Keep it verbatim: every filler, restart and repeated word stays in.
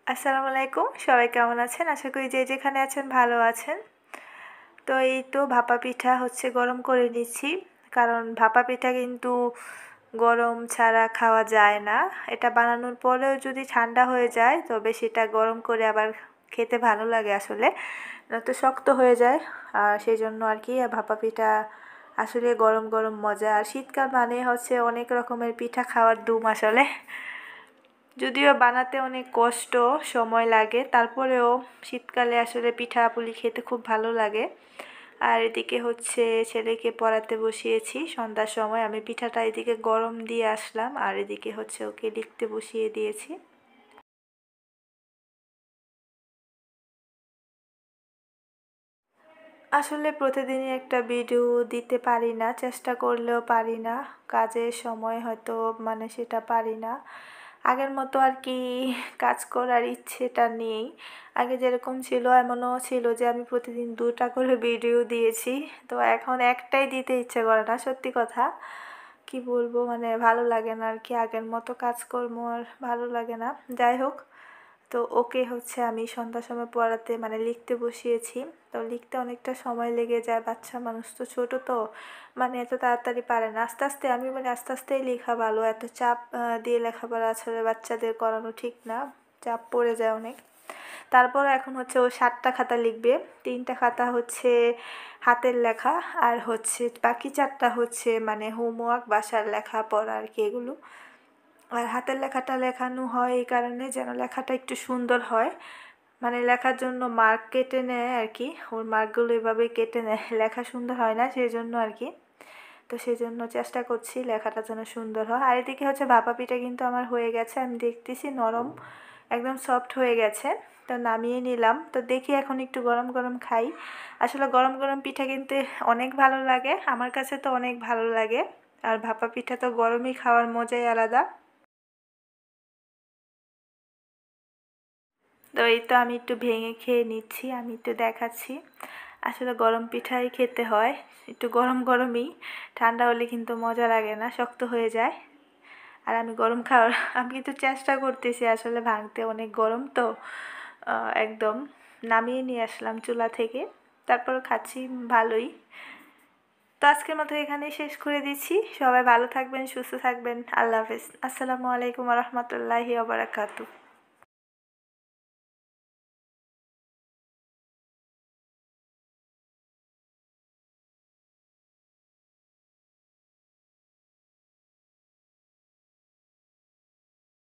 আসসালামু আলাইকুম, সবাই কেমন আছেন? আশা করি যে যেখানে আছেন ভালো আছেন। তো এই তো ভাপা পিঠা হচ্ছে গরম করে নিচ্ছি, কারণ ভাপা পিঠা কিন্তু গরম ছাড়া খাওয়া যায় না। এটা বানানোর পরেও যদি ঠান্ডা হয়ে যায় তবে সেটা গরম করে আবার খেতে ভালো লাগে আসলে, তো শক্ত হয়ে যায়। আর সেই জন্য আর কি ভাপা পিঠা আসলে গরম গরম মজা। আর শীতকাল মানে হচ্ছে অনেক রকমের পিঠা খাওয়ার ধুম আসলে। যদিও বানাতে অনেক কষ্ট, সময় লাগে, তারপরেও শীতকালে আসলে পিঠাপুলি খেতে খুব ভালো লাগে। আর এদিকে হচ্ছে ছেলেকে পড়াতে বসিয়েছি সন্ধ্যার সময়। আমি পিঠাটা এদিকে গরম দিয়ে আসলাম আর এদিকে হচ্ছে ওকে লিখতে বসিয়ে দিয়েছি। আসলে প্রতিদিনই একটা ভিডিও দিতে পারি না, চেষ্টা করলেও পারি না। কাজের সময় হয়তো মানে সেটা পারি না। আগের মতো আর কি কাজ করার ইচ্ছেটা নেই। আগে যেরকম ছিল এমনও ছিল যে আমি প্রতিদিন দুটা করে ভিডিও দিয়েছি, তো এখন একটাই দিতে ইচ্ছে করে না, সত্যি কথা। কি বলবো, মানে ভালো লাগে না আর কি, আগের মতো কাজকর্ম আর ভালো লাগে না। যাই হোক, তো ওকে হচ্ছে আমি সন্ধ্যার সময় পড়াতে মানে লিখতে বসিয়েছি। তো লিখতে অনেকটা সময় লেগে যায়, বাচ্চা মানুষ তো, ছোট তো, মানে এত তাড়াতাড়ি পারে না। আস্তে আস্তে আমি মানে আস্তে আস্তেই লেখা ভালো, এত চাপ দিয়ে লেখাপড়া আসলে বাচ্চাদের করানো ঠিক না, চাপ পড়ে যায় অনেক। তারপর এখন হচ্ছে ও সাতটা খাতা লিখবে, তিনটা খাতা হচ্ছে হাতের লেখা, আর হচ্ছে বাকি চারটা হচ্ছে মানে হোমওয়ার্ক, বাসার লেখা পড়া আর কি এগুলো। আর হাতের লেখাটা লেখানো হয় এই কারণে যেন লেখাটা একটু সুন্দর হয়, মানে লেখার জন্য মার্ক কেটে নেয় আর কি, ওর মার্কগুলো এভাবে কেটে নেয়, লেখা সুন্দর হয় না সেই জন্য আর কি। তো সেই জন্য চেষ্টা করছি লেখাটা যেন সুন্দর হয়। আর এদিকে হচ্ছে ভাপা পিঠা কিন্তু আমার হয়ে গেছে, আমি দেখতেছি নরম, একদম সফট হয়ে গেছে। তো নামিয়ে নিলাম, তো দেখি এখন একটু গরম গরম খাই। আসলে গরম গরম পিঠা কিন্তু অনেক ভালো লাগে, আমার কাছে তো অনেক ভালো লাগে। আর ভাপা পিঠা তো গরমই খাওয়ার মজাই আলাদা। তো এই তো আমি একটু ভেঙে খেয়ে নিচ্ছি, আমি একটু দেখাচ্ছি। আসলে গরম পিঠাই খেতে হয়, একটু গরম গরমই, ঠান্ডা হলে কিন্তু মজা লাগে না, শক্ত হয়ে যায়। আর আমি গরম খাওয়ার আমি কিন্তু চেষ্টা করতেছি আসলে ভাঙতে, অনেক গরম তো। একদম নামিয়ে নিয়ে আসলাম চুলা থেকে, তারপর খাচ্ছি ভালোই। তো আজকের মতো এখানেই শেষ করে দিচ্ছি। সবাই ভালো থাকবেন, সুস্থ থাকবেন। আল্লাহ হাফেজ। আসসালামু আলাইকুম রহমতুল্লাহি ওয়া বারাকাতুহু।